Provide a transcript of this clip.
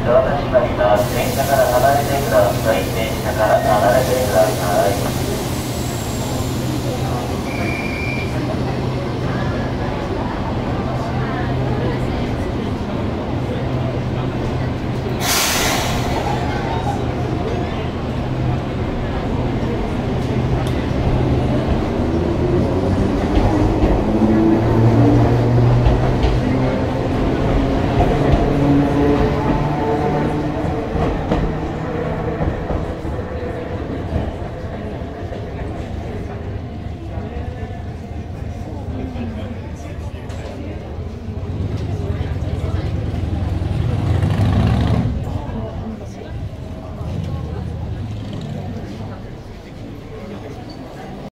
ドアが閉まります。電車から離れてください。電車から離れてください。